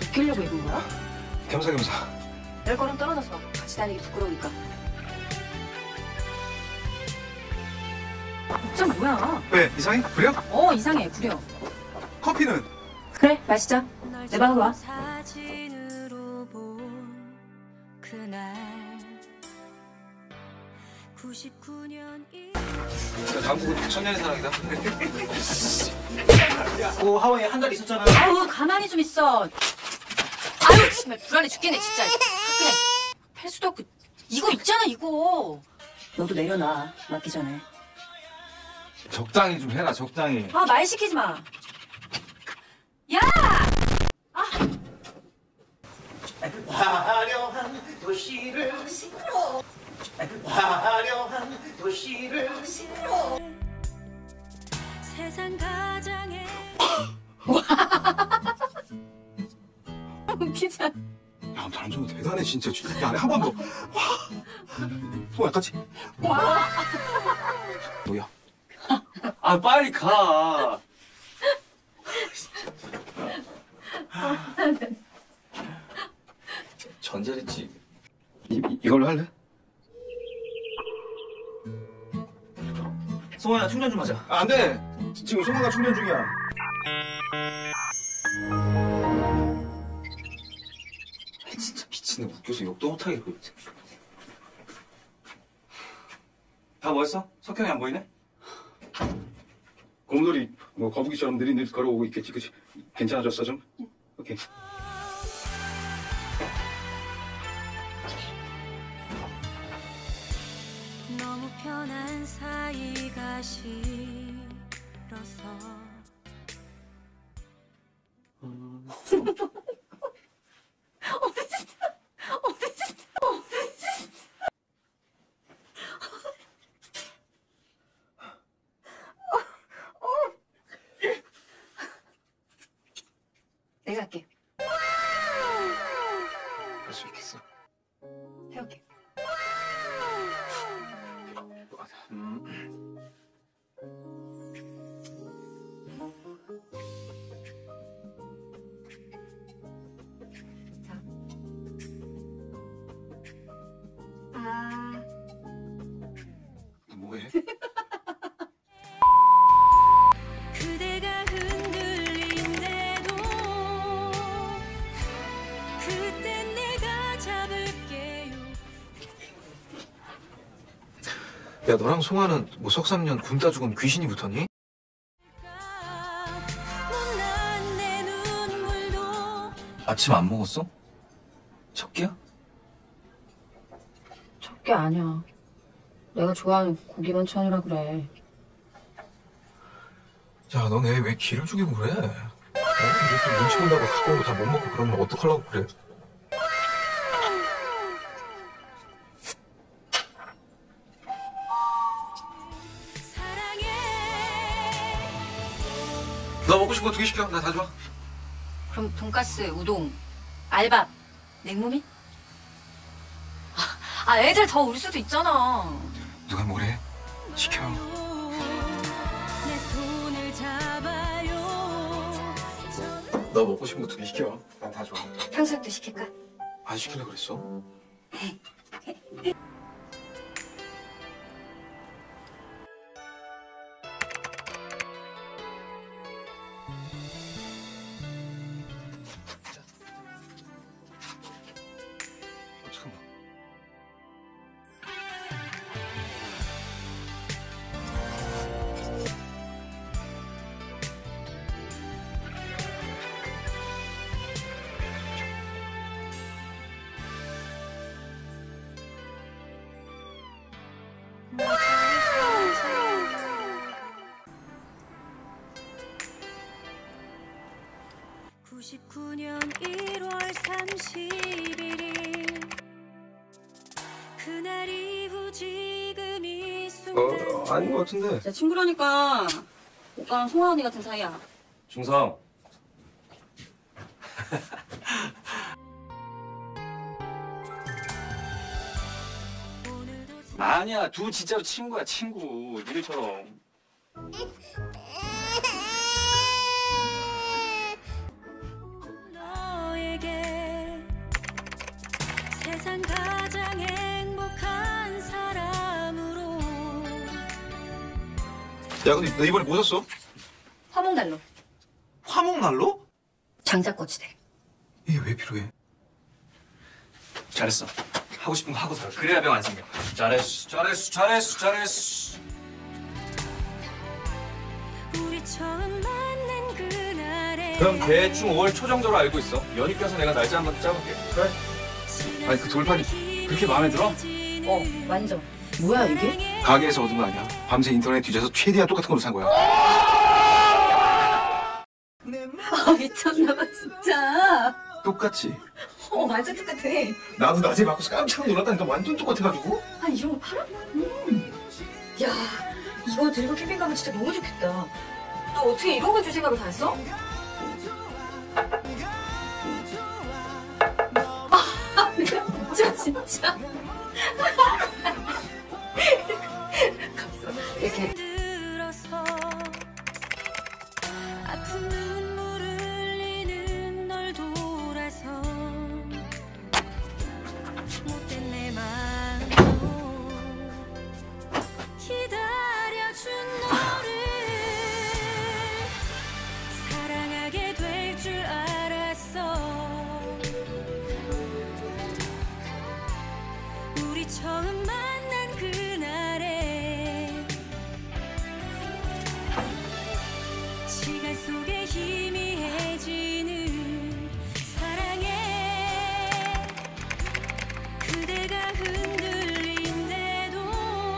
웃기려고 입은 거야? 겸사겸사. 열 걸음 떨어져서 같이 다니기 부끄러우니까. 복장 뭐야? 왜? 이상해? 구려? 이상해. 구려. 커피는? 그래, 마시자. 내 방으로 와. 한국은 천년의 사랑이다. 하와이에 한 달 있었잖아. 아우, 가만히 좀 있어. 아유, 정말 불안해 죽겠네, 진짜. 그냥 할 수도 없고. 이거 있잖아, 이거. 너도 내려놔, 맞기 전에. 적당히 좀 해라, 적당히. 아, 말 시키지 마. 야! 화려한 도시를 시끄러워. 화려한 도시를 세상 가장의 웃기잖아. 야, 남자도 대단해, 진짜. 야, 한 번 더. 약같이. 와. 뭐야? 아 빨리 가. 전자레인지 이걸로 할래? 송아야 충전 좀 하자. 안 돼. 지금 소모가 충전 중이야. 진짜 미친놈 웃겨서 욕도 못하게 그다 뭐했어? 석형이 안 보이네? 곰돌이 뭐 거북이처럼 느릿느릿 걸어오고 있겠지, 그치? 괜찮아졌어 좀? 오케이. 너무 편한 사이가 싫어서 내가 할게. 할 수 있겠어. 해올게. 자. 뭐해? 그대가 흔들린대도 그땐 내가 잡을게요. 야, 너랑 송아는 뭐 석삼년 군 따죽으면 귀신이 붙었니? 못난 내 눈물도 아침 안 먹었어? 첫 끼야? 적게 아니야. 내가 좋아하는 고기 반찬이라 그래. 야, 너네 왜 기를 죽이고 그래? 이게 또 눈치 본다고 갖고 온 거 다 못 먹고 그러면 어떡하려고 그래? 사랑해. 너 먹고 싶은 거 2개 시켜. 나 다 좋아. 그럼 돈가스, 우동, 알밥, 냉모밀? 애들 더 올 수도 있잖아. 누가 뭐래? 시켜. 내 손을 잡아요. 너 먹고 싶은 거 2개 시켜. 난 다 좋아. 탕수육도 시킬까? 안 시키려고 그랬어? 잠깐만. (99년 1월 31일) 그날 이후 지금 이 순간 아닌 것 같은데. 제 친구라니까. 오빠랑 송아 언니 같은 사이야. 중성. 아니야, 두 진짜로 친구야, 친구. 니들처럼. 너에게 야, 근데 너 이번에 뭐 샀어? 화목난로. 화목난로? 장작거치대. 이게 왜 필요해? 잘했어. 하고 싶은 거 하고 살아. 그래야 병 안 생겨. 잘했어. 우리 처음 만난 그날에 그럼 대충 5월 초 정도로 알고 있어. 연휴 껴서 내가 날짜 한번 짜볼게. 그래? 아니, 그 돌판이 그렇게 마음에 들어? 완전. 뭐야 이게? 가게에서 얻은 거 아니야? 밤새 인터넷 뒤져서 최대한 똑같은 걸로 산 거야. 아 미쳤나봐 진짜. 똑같지? 완전 똑같아. 나도 낮에 맞고서 깜짝 놀랐다니까. 완전 똑같아가지고. 아 이런 거 팔아? 야 이거 들고 캠핑 가면 진짜 너무 좋겠다. 너 어떻게 이런 거 줄 생각을 다 했어? 진짜. 이렇게. 들어서 아픈 눈물을 흘리는 널 돌아서 못된 내 마음도 기다려준 너를 사랑하게 될 줄 알았어. 우리 처음 만난 그날에 시간 속에 희미해지는 사랑에 그대가 흔들린대도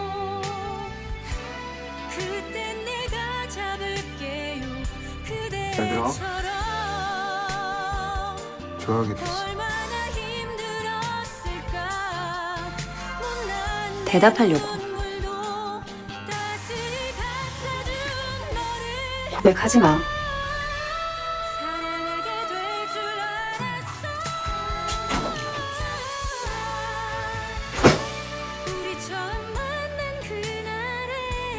그땐 내가 잡을게요. 그대처럼 좋아하게 됐어. 얼마나 힘들었을까. 못난 대답하려고. 눈물도 따스히 감싸준 너를 고백하지 마. 사랑하게 될 줄 알았어. 우리 처음 만난 그날에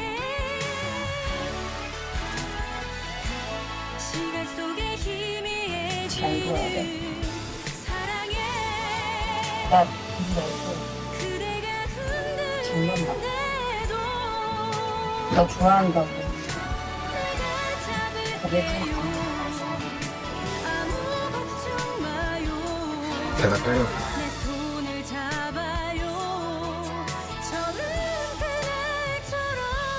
시간 속에 잘 보여야 돼. 희미해지는 사랑에 나 보지 말고 그대가 장난감. 흔들린대도 너 좋아한다고 내가 잡을게요. 고백하니까. 아무 걱정 마요. 대답해요. 내 손을 잡아요. 처음 그날처럼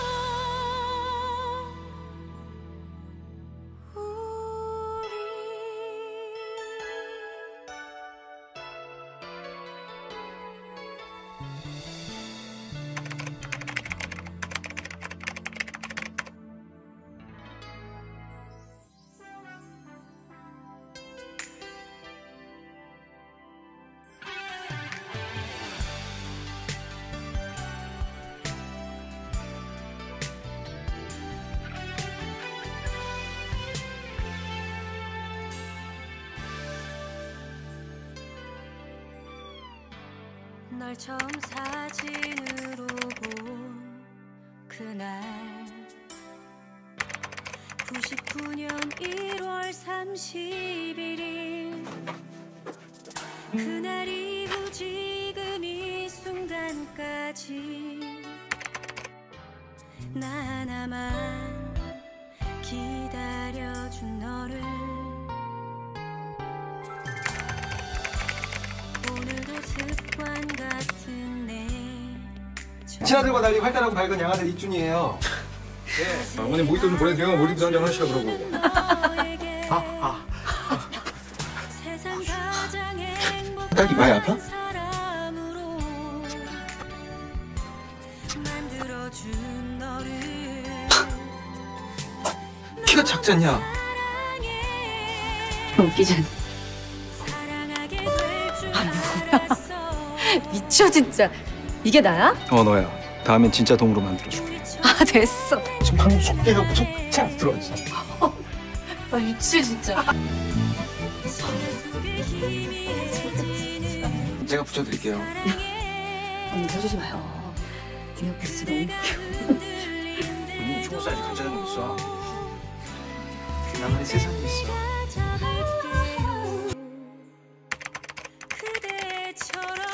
널 처음 사진으로 본 그날 99년 1월 31일 그날 이후 지금 이 순간까지 나 하나만 기다려준 너를 오늘도 습관 같은 내 친아들과 달리 활달하고 밝은 양아들 이준이에요. 네. 어머니 모히또 좀 보내드리면 몰입도 한잔 하시라 그러고. 너에게 세상 가장 딸기 많이 아파? 행복한 사람으로 만들어준 너를 키가 작지 않냐? 사랑해 웃기잖아. 사랑하게 될 줄 알았어. 미쳐 진짜. 이게 나야? 너야. 다음엔 진짜 동으로 만들어줄게. 아 됐어. 지금 방금 속대갖고 속착 들어왔어. 아 미치 진짜. 제가 붙여드릴게요. 언니 쳐주지 마요. 네 옆에 진짜 너무 웃겨. 언니 초보 사이즈 괜찮은 거 있어. 그나마의 세상에 있어. 그대처럼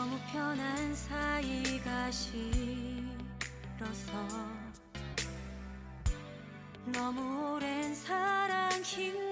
너무 편한 사이가 싫어서 너무 오랜 사랑 힘